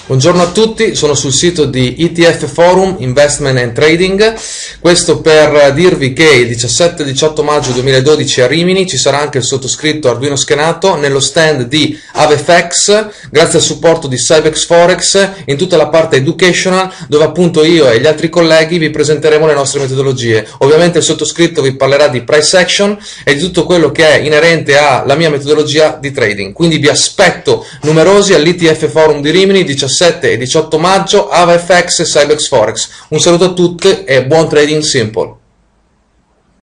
Buongiorno a tutti, sono sul sito di ETF Forum Investment and Trading. Questo per dirvi che il 17 e 18 maggio 2012 a Rimini ci sarà anche il sottoscritto Arduino schenato nello stand di AveFX, grazie al supporto di Cybex Forex, in tutta la parte educational, dove appunto io e gli altri colleghi vi presenteremo le nostre metodologie. Ovviamente il sottoscritto vi parlerà di price action e di tutto quello che è inerente alla mia metodologia di trading. Quindi vi aspetto numerosi all'ETF Forum di Rimini 17 e 18 maggio, AveFX e Cybex Forex. Un saluto a tutti e buon trading simple.